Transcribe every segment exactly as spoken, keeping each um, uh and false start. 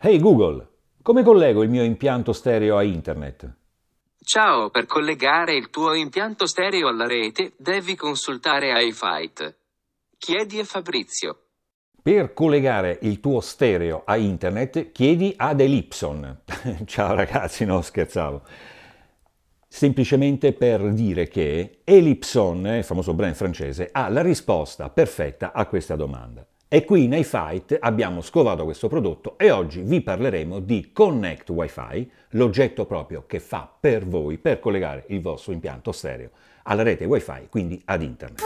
Hey Google, come collego il mio impianto stereo a internet? Ciao, per collegare il tuo impianto stereo alla rete devi consultare iFight. Chiedi a Fabrizio. Per collegare il tuo stereo a internet chiedi ad Ellipson. Ciao ragazzi, no scherzavo. Semplicemente per dire che Ellipson, il famoso brand francese, ha la risposta perfetta a questa domanda. E qui in iFight abbiamo scovato questo prodotto e oggi vi parleremo di Connect Wi-Fi, l'oggetto proprio che fa per voi per collegare il vostro impianto stereo alla rete Wi-Fi, quindi ad internet.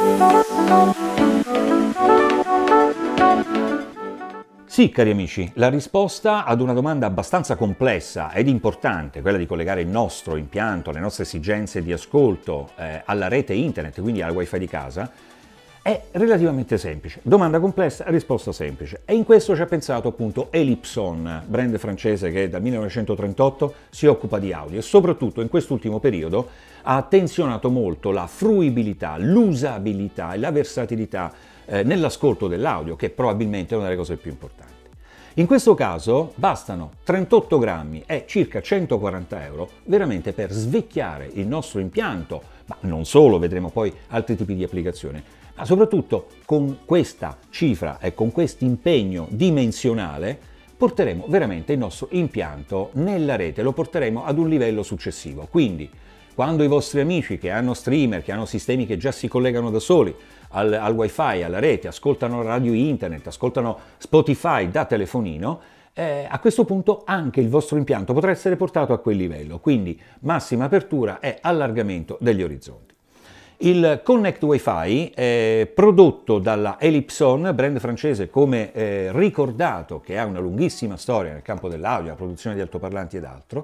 Sì, cari amici, la risposta ad una domanda abbastanza complessa ed importante, quella di collegare il nostro impianto, le nostre esigenze di ascolto eh, alla rete internet, quindi al Wi-Fi di casa, è relativamente semplice. Domanda complessa, risposta semplice. E in questo ci ha pensato appunto Ellipson, brand francese che dal millenovecentotrentotto si occupa di audio e soprattutto in quest'ultimo periodo ha attenzionato molto la fruibilità, l'usabilità e la versatilità eh, nell'ascolto dell'audio, che probabilmente è una delle cose più importanti. In questo caso bastano trentotto grammi e circa centoquaranta euro veramente per svecchiare il nostro impianto, ma non solo, vedremo poi altri tipi di applicazioni, ma soprattutto con questa cifra e con questo impegno dimensionale porteremo veramente il nostro impianto nella rete, lo porteremo ad un livello successivo. Quindi quando i vostri amici che hanno streamer, che hanno sistemi che già si collegano da soli al, al wifi, alla rete, ascoltano radio internet, ascoltano Spotify da telefonino, eh, a questo punto anche il vostro impianto potrà essere portato a quel livello, quindi massima apertura e allargamento degli orizzonti. Il Connect Wi-Fi è prodotto dalla Ellipson, brand francese come eh, ricordato, che ha una lunghissima storia nel campo dell'audio, la produzione di altoparlanti ed altro,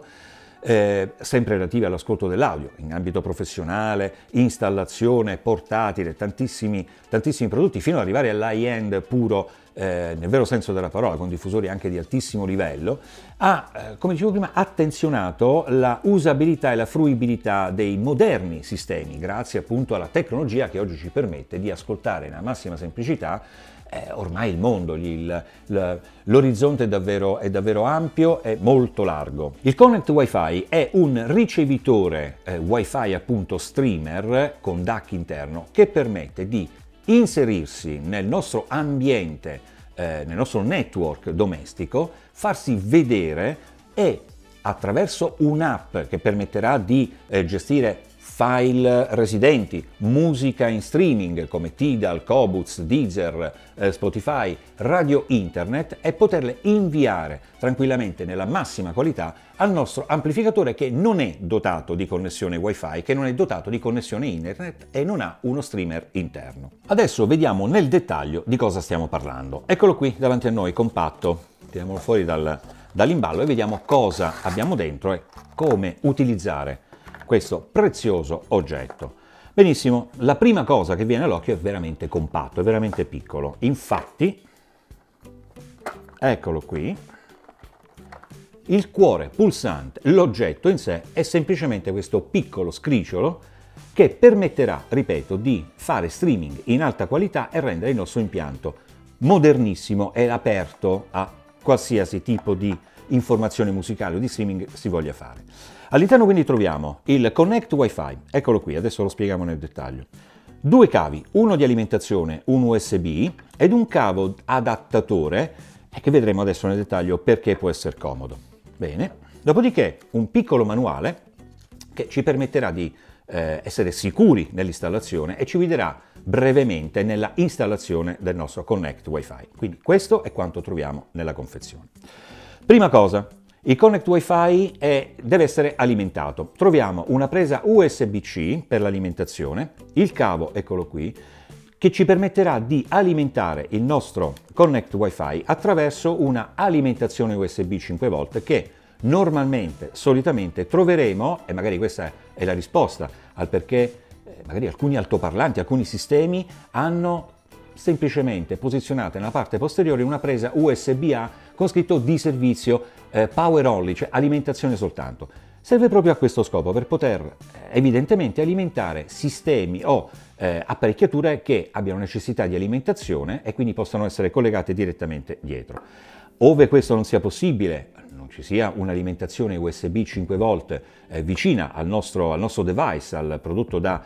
eh, sempre relative all'ascolto dell'audio, in ambito professionale, installazione, portatile, tantissimi, tantissimi prodotti, fino ad arrivare all'high-end puro, eh, nel vero senso della parola, con diffusori anche di altissimo livello, ha, eh, come dicevo prima, attenzionato la usabilità e la fruibilità dei moderni sistemi, grazie appunto alla tecnologia che oggi ci permette di ascoltare nella massima semplicità eh, ormai il mondo, l'orizzonte è davvero, è davvero ampio e molto largo. Il Connect Wi-Fi è un ricevitore eh, Wi-Fi appunto streamer con D A C interno che permette di inserirsi nel nostro ambiente, eh, nel nostro network domestico, farsi vedere e attraverso un'app che permetterà di eh, gestire file residenti, musica in streaming come Tidal, Qobuz, Deezer, eh, Spotify, radio internet e poterle inviare tranquillamente nella massima qualità al nostro amplificatore che non è dotato di connessione Wi-Fi, che non è dotato di connessione internet e non ha uno streamer interno. Adesso vediamo nel dettaglio di cosa stiamo parlando. Eccolo qui davanti a noi, compatto. Tiriamolo fuori dal, dall'imballo e vediamo cosa abbiamo dentro e come utilizzare questo prezioso oggetto. Benissimo, la prima cosa che viene all'occhio è veramente compatto, è veramente piccolo. Infatti, eccolo qui, il cuore pulsante, l'oggetto in sé, è semplicemente questo piccolo scricciolo che permetterà, ripeto, di fare streaming in alta qualità e rendere il nostro impianto modernissimo e aperto a qualsiasi tipo di informazione musicale o di streaming si voglia fare. All'interno quindi troviamo il Connect Wi-Fi, eccolo qui, adesso lo spieghiamo nel dettaglio. Due cavi, uno di alimentazione, un U S B ed un cavo adattatore che vedremo adesso nel dettaglio perché può essere comodo. Bene, dopodiché un piccolo manuale che ci permetterà di eh, essere sicuri nell'installazione e ci guiderà brevemente nella installazione del nostro Connect Wi-Fi. Quindi questo è quanto troviamo nella confezione. Prima cosa, il Connect Wi-Fi è, deve essere alimentato. Troviamo una presa U S B C per l'alimentazione, il cavo, eccolo qui, che ci permetterà di alimentare il nostro Connect Wi-Fi attraverso una alimentazione U S B cinque volt che normalmente, solitamente troveremo, e magari questa è la risposta al perché eh, magari alcuni altoparlanti, alcuni sistemi hanno semplicemente posizionata nella parte posteriore una presa U S B A con scritto di servizio eh, power only, cioè alimentazione soltanto. Serve proprio a questo scopo, per poter eh, evidentemente alimentare sistemi o eh, apparecchiature che abbiano necessità di alimentazione e quindi possano essere collegate direttamente dietro. Ove questo non sia possibile, non ci sia un'alimentazione U S B cinque volt eh, vicina al nostro, al nostro device, al prodotto da,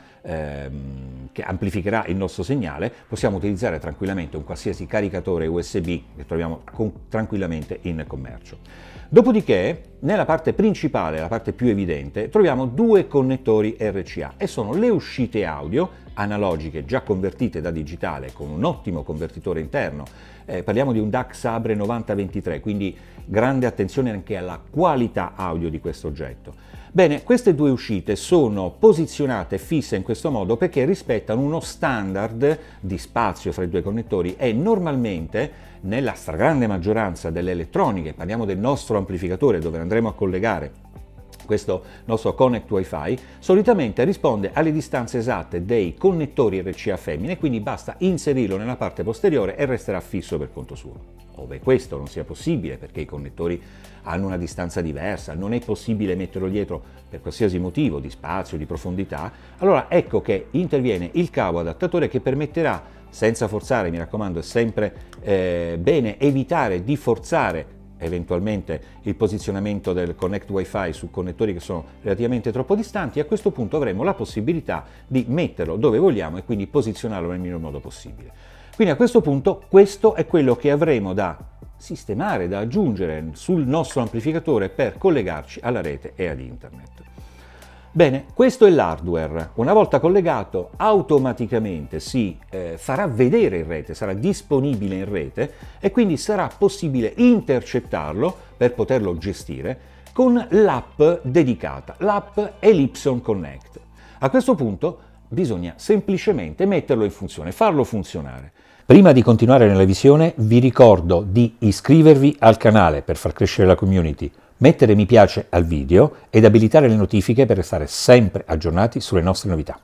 ehm, che amplificherà il nostro segnale, possiamo utilizzare tranquillamente un qualsiasi caricatore U S B che troviamo con, tranquillamente in commercio. Dopodiché, nella parte principale, la parte più evidente, troviamo due connettori R C A e sono le uscite audio analogiche già convertite da digitale con un ottimo convertitore interno. Eh, parliamo di un D A C Sabre novanta ventitré, quindi grande attenzione anche alla qualità audio di questo oggetto. Bene, queste due uscite sono posizionate fisse in questo modo perché rispettano uno standard di spazio fra i due connettori e normalmente nella stragrande maggioranza delle elettroniche, parliamo del nostro amplificatore dove andremo a collegare questo nostro Connect Wi-Fi, solitamente risponde alle distanze esatte dei connettori R C A femmine, quindi basta inserirlo nella parte posteriore e resterà fisso per conto suo. Ove questo non sia possibile perché i connettori hanno una distanza diversa, non è possibile metterlo dietro per qualsiasi motivo di spazio, di profondità, allora ecco che interviene il cavo adattatore che permetterà, senza forzare, mi raccomando, è sempre eh, bene evitare di forzare eventualmente il posizionamento del Connect Wi-Fi su connettori che sono relativamente troppo distanti. A questo punto avremo la possibilità di metterlo dove vogliamo e quindi posizionarlo nel miglior modo possibile. Quindi a questo punto questo è quello che avremo da sistemare, da aggiungere sul nostro amplificatore per collegarci alla rete e ad internet. Bene, questo è l'hardware. Una volta collegato automaticamente si eh, farà vedere in rete, sarà disponibile in rete e quindi sarà possibile intercettarlo per poterlo gestire con l'app dedicata, l'app Elipson Connect. A questo punto bisogna semplicemente metterlo in funzione, farlo funzionare. Prima di continuare nella visione vi ricordo di iscrivervi al canale per far crescere la community, mettere mi piace al video ed abilitare le notifiche per restare sempre aggiornati sulle nostre novità.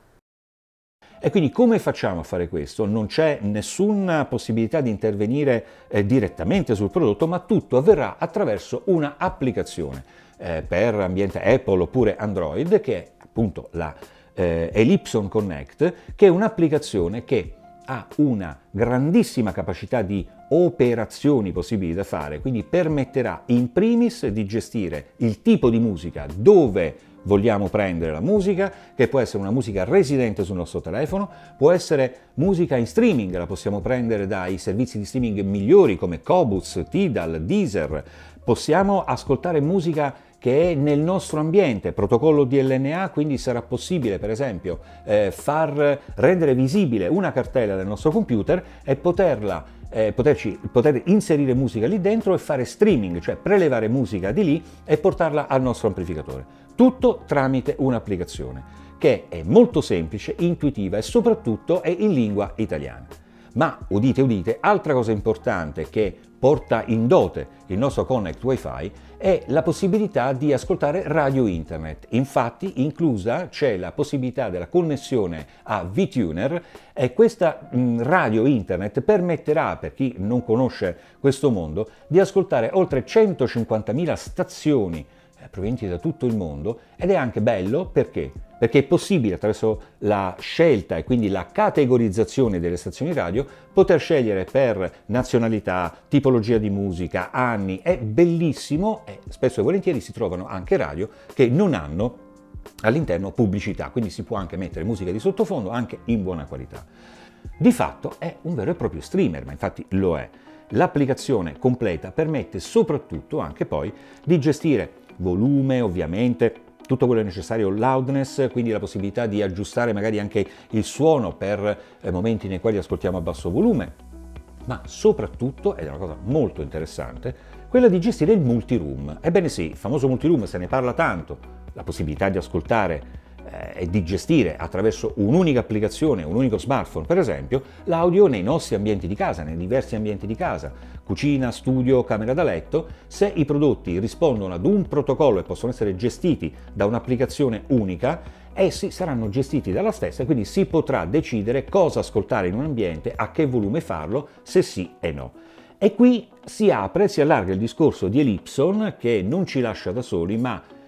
E quindi come facciamo a fare questo? Non c'è nessuna possibilità di intervenire eh, direttamente sul prodotto, ma tutto avverrà attraverso una applicazione eh, per ambiente Apple oppure Android, che è appunto la eh, Elipson Connect, che è un'applicazione che ha una grandissima capacità di operazioni possibili da fare, quindi permetterà in primis di gestire il tipo di musica dove vogliamo prendere la musica, che può essere una musica residente sul nostro telefono, può essere musica in streaming, la possiamo prendere dai servizi di streaming migliori come Qobuz, Tidal, Deezer, possiamo ascoltare musica che è nel nostro ambiente, protocollo D L N A, quindi sarà possibile per esempio eh, far rendere visibile una cartella del nostro computer e poterla, eh, poterci, poter inserire musica lì dentro e fare streaming, cioè prelevare musica di lì e portarla al nostro amplificatore. Tutto tramite un'applicazione che è molto semplice, intuitiva e soprattutto è in lingua italiana. Ma udite udite, altra cosa importante che porta in dote il nostro Connect Wi-Fi è la possibilità di ascoltare radio internet. Infatti inclusa c'è la possibilità della connessione a VTuner e questa mh, radio internet permetterà, per chi non conosce questo mondo, di ascoltare oltre centocinquantamila stazioni eh, provenienti da tutto il mondo, ed è anche bello perché? Perché è possibile attraverso la scelta e quindi la categorizzazione delle stazioni radio poter scegliere per nazionalità, tipologia di musica, anni. È bellissimo e spesso e volentieri si trovano anche radio che non hanno all'interno pubblicità, quindi si può anche mettere musica di sottofondo anche in buona qualità. Di fatto è un vero e proprio streamer, ma infatti lo è. L'applicazione completa permette soprattutto anche poi di gestire volume, ovviamente, tutto quello necessario, loudness, quindi la possibilità di aggiustare magari anche il suono per eh, momenti nei quali ascoltiamo a basso volume, ma soprattutto, ed è una cosa molto interessante, quella di gestire il multiroom. Ebbene sì, il famoso multiroom, se ne parla tanto, la possibilità di ascoltare eh, e di gestire attraverso un'unica applicazione, un unico smartphone per esempio, l'audio nei nostri ambienti di casa, nei diversi ambienti di casa, cucina, studio, camera da letto. Se i prodotti rispondono ad un protocollo e possono essere gestiti da un'applicazione unica, essi saranno gestiti dalla stessa e quindi si potrà decidere cosa ascoltare in un ambiente, a che volume farlo, se sì e no. E qui si apre, si allarga il discorso di Elipson, che non ci lascia da soli, ma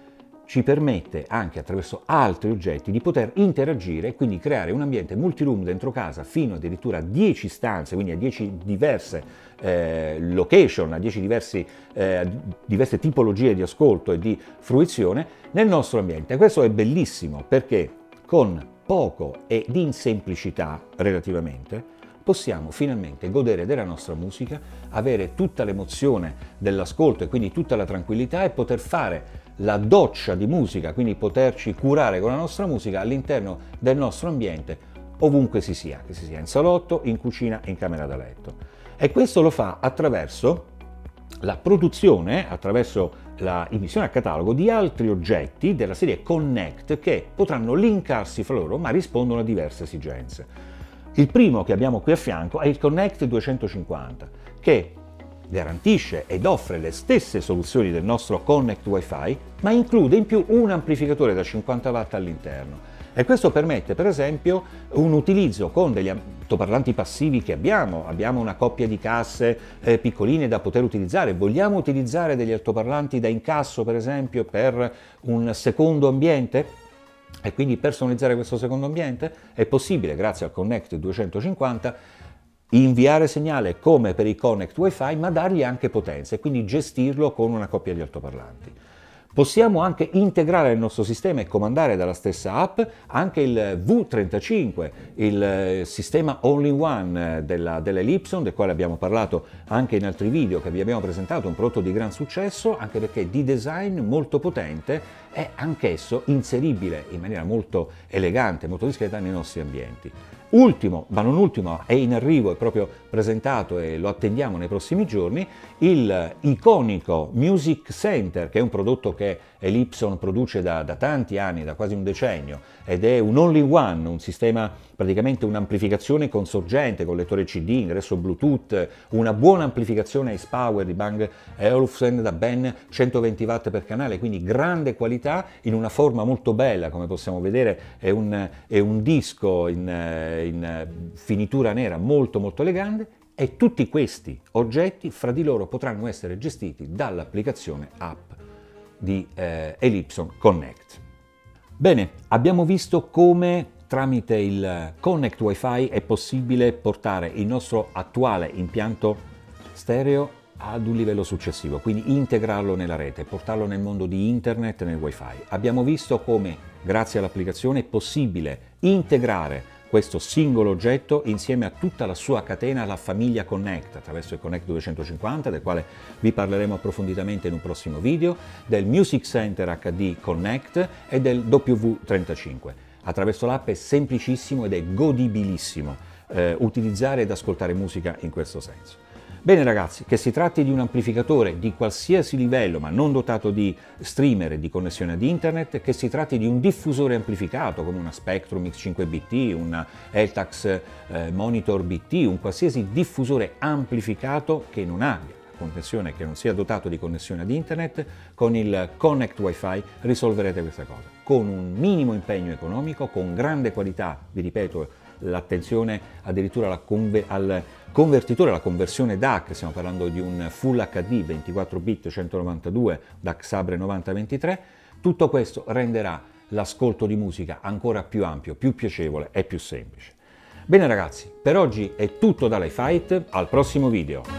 ci permette anche attraverso altri oggetti di poter interagire e quindi creare un ambiente multiroom dentro casa fino addirittura a dieci stanze, quindi a dieci diverse eh, location, a dieci diversi, eh, diverse tipologie di ascolto e di fruizione nel nostro ambiente. Questo è bellissimo perché con poco e in semplicità relativamente possiamo finalmente godere della nostra musica, avere tutta l'emozione dell'ascolto e quindi tutta la tranquillità e poter fare la doccia di musica, quindi poterci curare con la nostra musica all'interno del nostro ambiente, ovunque si sia, che si sia in salotto, in cucina, in camera da letto. E questo lo fa attraverso la produzione, attraverso la immissione a catalogo di altri oggetti della serie Connect che potranno linkarsi fra loro ma rispondono a diverse esigenze. Il primo che abbiamo qui a fianco è il Connect duecentocinquanta, che garantisce ed offre le stesse soluzioni del nostro Connect Wi-Fi, ma include in più un amplificatore da cinquanta watt all'interno. E questo permette, per esempio, un utilizzo con degli altoparlanti passivi che abbiamo. Abbiamo una coppia di casse eh, piccoline da poter utilizzare. Vogliamo utilizzare degli altoparlanti da incasso, per esempio, per un secondo ambiente? E quindi personalizzare questo secondo ambiente? È possibile, grazie al Connect duecentocinquanta, inviare segnale come per i Connect Wi-Fi, ma dargli anche potenza e quindi gestirlo con una coppia di altoparlanti. Possiamo anche integrare nel nostro sistema e comandare dalla stessa app anche il V trentacinque, il sistema all-in-one della, dell'Elipson, del quale abbiamo parlato anche in altri video che vi abbiamo presentato, un prodotto di gran successo, anche perché di design molto potente e anch'esso inseribile in maniera molto elegante, molto discreta nei nostri ambienti. Ultimo, ma non ultimo, è in arrivo, è proprio presentato e lo attendiamo nei prossimi giorni, il iconico Music Center, che è un prodotto che Elipson produce da, da tanti anni, da quasi un decennio, ed è un all-in-one, un sistema, praticamente un'amplificazione con sorgente, con lettore C D, ingresso Bluetooth, una buona amplificazione Ace Power di Bang e Olufsen da ben centoventi watt per canale, quindi grande qualità in una forma molto bella, come possiamo vedere è un, è un disco in in finitura nera molto molto elegante, e tutti questi oggetti fra di loro potranno essere gestiti dall'applicazione app di eh, Elipson Connect. Bene, abbiamo visto come tramite il Connect Wi-Fi è possibile portare il nostro attuale impianto stereo ad un livello successivo, quindi integrarlo nella rete, portarlo nel mondo di internet e nel Wi-Fi. Abbiamo visto come grazie all'applicazione è possibile integrare questo singolo oggetto insieme a tutta la sua catena, la famiglia Connect, attraverso il Connect duecentocinquanta, del quale vi parleremo approfonditamente in un prossimo video, del Music Center H D Connect e del W V trentacinque. Attraverso l'app è semplicissimo ed è godibilissimo eh, utilizzare ed ascoltare musica in questo senso. Bene ragazzi, che si tratti di un amplificatore di qualsiasi livello ma non dotato di streamer e di connessione ad internet, che si tratti di un diffusore amplificato come una Spectrum X cinque B T, una Eltax eh, Monitor B T, un qualsiasi diffusore amplificato che non abbia connessione, che non sia dotato di connessione ad internet, con il Connect Wi-Fi risolverete questa cosa. Con un minimo impegno economico, con grande qualità, vi ripeto, l'attenzione addirittura alla conver al convertitore, alla conversione D A C, stiamo parlando di un Full H D ventiquattro bit centonovantadue D A C Sabre novanta ventitré, tutto questo renderà l'ascolto di musica ancora più ampio, più piacevole e più semplice. Bene ragazzi, per oggi è tutto da LiFight, al prossimo video!